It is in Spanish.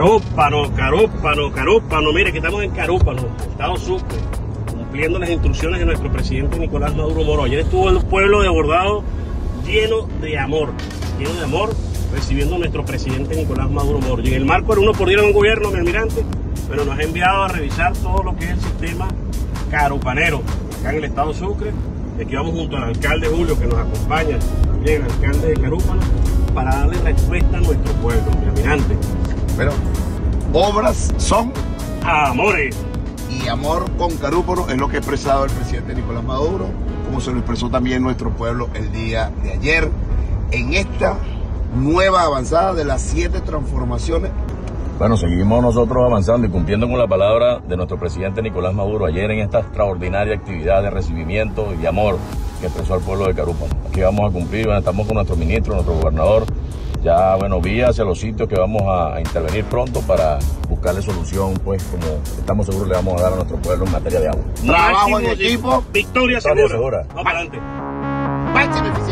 Carópano. Mire, que estamos en Carúpano, Estado Sucre, cumpliendo las instrucciones de nuestro presidente Nicolás Maduro Moro. Ayer estuvo el pueblo de Bordado lleno de amor, recibiendo a nuestro presidente Nicolás Maduro Moro. Y en el marco del 1 por 10 de un gobierno, mi almirante, bueno, nos ha enviado a revisar todo lo que es el sistema carupanero acá en el Estado Sucre. Y aquí vamos junto al alcalde Julio, que nos acompaña, también el alcalde de Carúpano, para darle respuesta a nuestro pueblo, mi almirante. Pero obras son amores. Y amor con Carúpano es lo que ha expresado el presidente Nicolás Maduro, como se lo expresó también nuestro pueblo el día de ayer, en esta nueva avanzada de las 7 transformaciones. Bueno, seguimos nosotros avanzando y cumpliendo con la palabra de nuestro presidente Nicolás Maduro ayer en esta extraordinaria actividad de recibimiento y de amor que expresó al pueblo de Carúpano. Aquí vamos a cumplir, bueno, estamos con nuestro ministro, nuestro gobernador, ya, bueno, vía hacia los sitios que vamos a intervenir pronto para buscarle solución, pues, como estamos seguros le vamos a dar a nuestro pueblo en materia de agua. Trabajo en equipo, victoria segura. Vamos para adelante.